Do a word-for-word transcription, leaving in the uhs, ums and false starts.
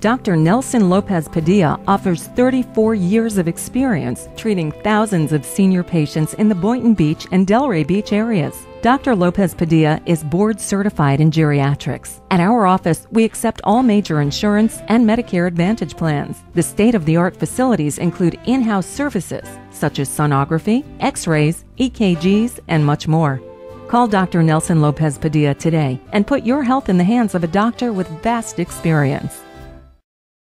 Doctor Nelson Lopez Padilla offers thirty-four years of experience treating thousands of senior patients in the Boynton Beach and Delray Beach areas. Doctor Lopez Padilla is board certified in geriatrics. At our office, we accept all major insurance and Medicare Advantage plans. The state-of-the-art facilities include in-house services such as sonography, x-rays, E K Gs, and much more. Call Doctor Nelson Lopez Padilla today and put your health in the hands of a doctor with vast experience.